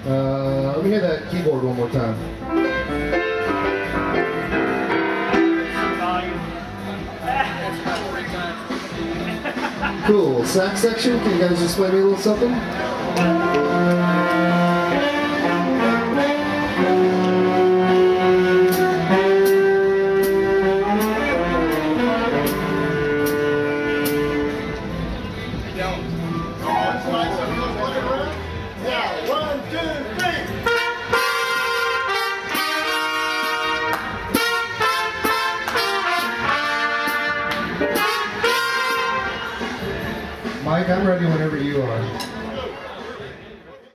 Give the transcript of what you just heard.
Let me hear that keyboard one more time. Cool. Sax section, can you guys just play me a little something? Mike, I'm ready whenever you are.